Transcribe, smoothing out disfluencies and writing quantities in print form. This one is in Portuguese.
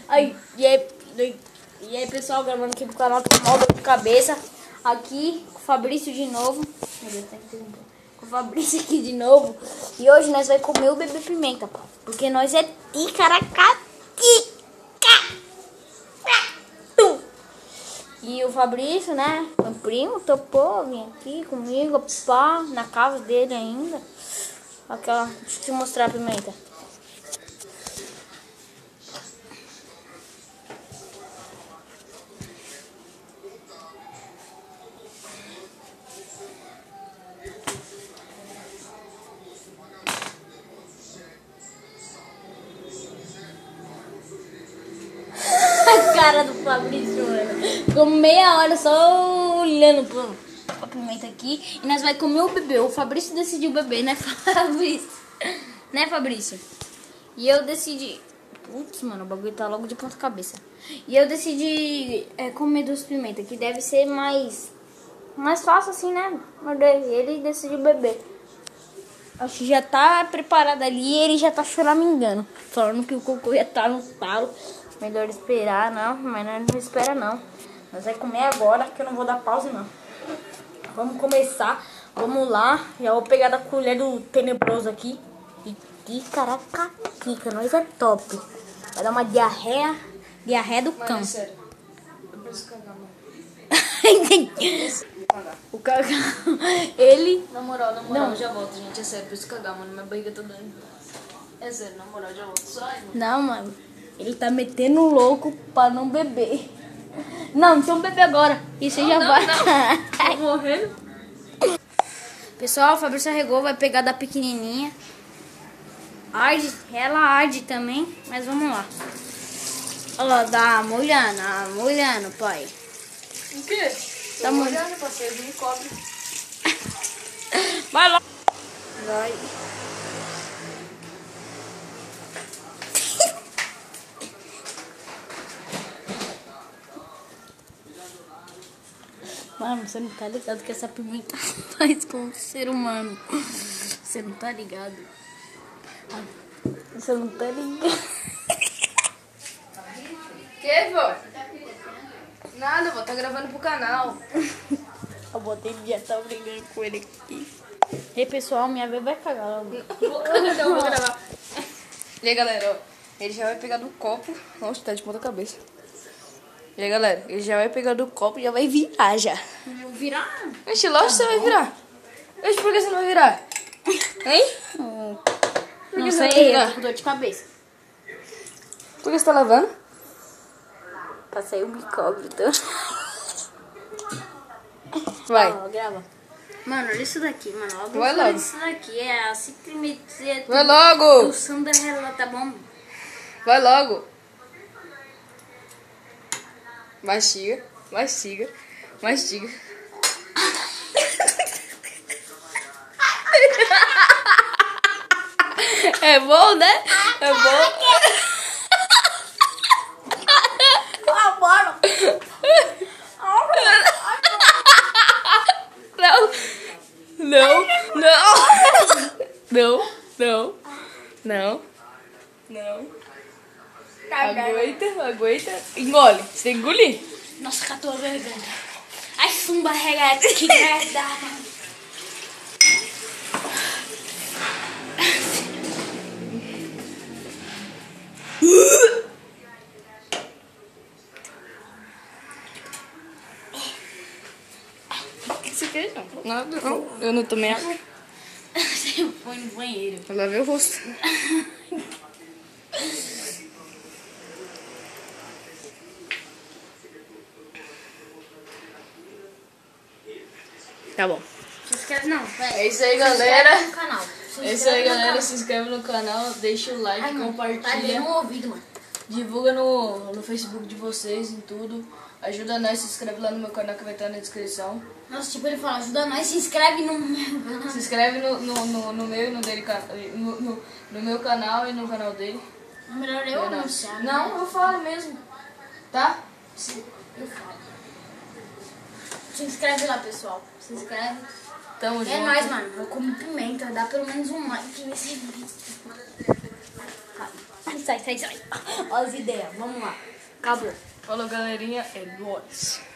Aí, e aí, pessoal, gravando aqui pro canal com mal de cabeça. Aqui com o Fabrício de novo. Meu Deus, tá aqui, com o Fabrício aqui de novo. E hoje nós vamos comer o bebê pimenta, pô. Porque nós é ticaracatica. E o Fabrício, né, meu primo, topou vir aqui comigo, pá, na casa dele ainda. Aquela, deixa eu te mostrar a pimenta. A cara do Fabrício, mano. Ficou meia hora só olhando pra pimenta aqui. E nós vamos comer o bebê. O Fabrício decidiu beber, né, Fabrício? Né, Fabrício? E eu decidi... Putz, mano, o bagulho tá logo de ponta cabeça. E eu decidi comer duas pimentas, que deve ser mais fácil assim, né? Mas ele decidiu beber. Acho que já tá preparado ali e ele já tá choramingando. Falando que o cocô ia estar no talo. Melhor esperar, não. Mas nós não espera, não. Nós vamos comer agora, que eu não vou dar pausa, não. Vamos começar. Vamos lá. Já vou pegar da colher do tenebroso aqui. E caraca, nós é top. Vai dar uma diarreia do cão. Mano, é sério. Eu preciso cagar, mano. O cagão, ele... Na moral, Não. eu já volto, gente. É sério, eu preciso cagar, mano. Minha barriga tá doendo. É sério, na moral, eu já volto. Só aí, mano. Não, mano. Ele tá metendo louco pra não beber. Não, então bebe agora. E você já vai. Tô morrendo. Pessoal, o Fabrício arregou, vai pegar da pequenininha. Arde, ela arde também, mas vamos lá. Olha lá, dá molhando, pai. O quê? Tá Tô molhando. molhando, parceiro. Me cobre. Vai lá. Vai. Mano, você não tá ligado que essa pimenta faz com o ser humano. Você não tá ligado. Você não tá ligado. Que, vô? Nada, vô. Tá gravando pro canal. A botei já tá brigando com ele aqui. E aí, pessoal, minha vez vai cagar logo. Não, vou gravar. E aí, galera, ó. Ele já vai pegar do copo. Nossa, tá de ponta cabeça. E aí, galera, ele já vai pegar do copo e já vai virar já. Eu virar? Oxe, lógico que você vai virar. Oxe, por que você não vai virar? Hein? Não que você sei, vai virar? eu tô com dor de cabeça. Por que você tá lavando? Passei o micóbio, então. Vai. Ó, grava. Mano, olha isso daqui, mano. Olha Vai logo. isso daqui. É a simplesmente Vai logo. do Cinderela, tá bom? Vai logo. Mastiga, mastiga, mastiga. É bom, né? É bom. Não, não, não, não, não. Aguenta. Engole. Você tem que engolir. Nossa, catou a garganta. Ai, sumba regada, que merda, mano. O que você quer? Nada, não. Eu não tomei água. Você foi no banheiro. Eu lavei o rosto. Tá bom. Se inscreve, não, velho. É isso aí, Se galera. inscreve no canal. É isso aí, galera. Se inscreve no canal, deixa o like, Ai, mano, tá compartilha. no ouvido, mano. Divulga no Facebook de vocês, em tudo. Ajuda nós, se inscreve lá no meu canal que vai estar na descrição. Nossa, tipo, ele fala, ajuda nós, se inscreve no meu canal. Se inscreve no meu e no dele, no meu canal e no canal dele. Melhor eu anunciar. Não, eu falo mesmo. Tá? Sim, eu falo. Se inscreve lá, pessoal. Se inscreve. Tamo junto. É nóis, mano. Eu como pimenta. Dá pelo menos um like nesse vídeo. Sai. Ó as ideias, vamos lá. Acabou. Falou, galerinha. É nóis.